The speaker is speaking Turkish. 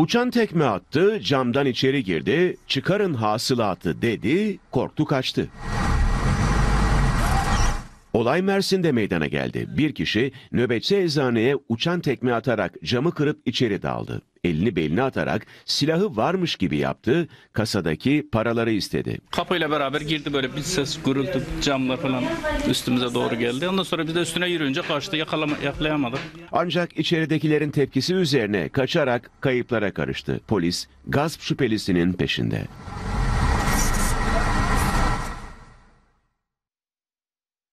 Uçan tekme attı, camdan içeri girdi, çıkarın hasılatı dedi, korktu kaçtı. Olay Mersin'de meydana geldi. Bir kişi nöbetçi eczaneye uçan tekme atarak camı kırıp içeri daldı. Elini beline atarak silahı varmış gibi yaptı, kasadaki paraları istedi. Kapıyla beraber girdi, böyle bir ses, gürültü, camlar falan üstümüze doğru geldi. Ondan sonra biz de üstüne yürüyünce kaçtı, yakalayamadık. Ancak içeridekilerin tepkisi üzerine kaçarak kayıplara karıştı. Polis gasp şüphelisinin peşinde.